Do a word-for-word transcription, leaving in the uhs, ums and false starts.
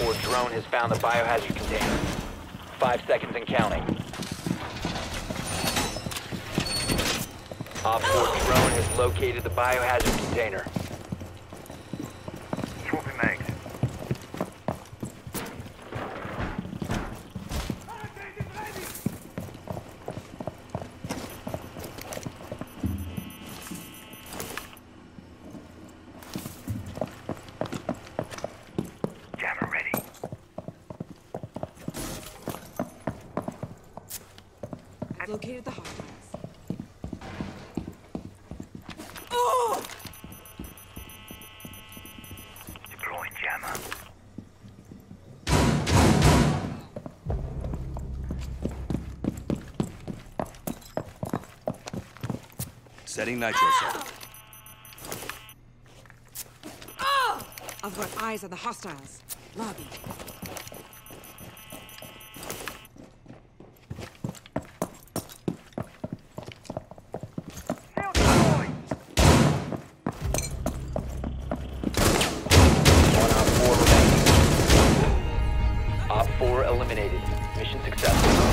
four drone has found the biohazard container. Five seconds and counting. Op four drone has located the biohazard container. Swapping mags. Jammer ready. I've located the hostiles. Deploying jammer. Setting nitro cell. I've got eyes on the hostiles. Lobby. Still deployed. One Op four remaining. Op four eliminated. Mission successful.